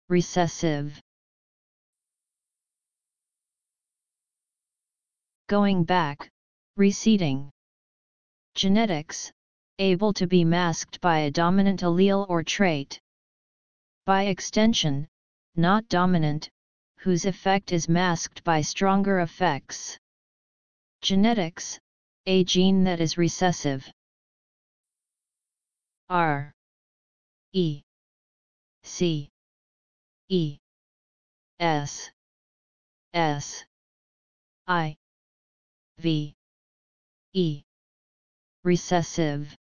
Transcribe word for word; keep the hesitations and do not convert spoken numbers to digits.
recessive. Going back, receding. Genetics, able to be masked by a dominant allele or trait. By extension, not dominant, whose effect is masked by stronger effects. Genetics, a gene that is recessive. R E C E S S I V E recessive.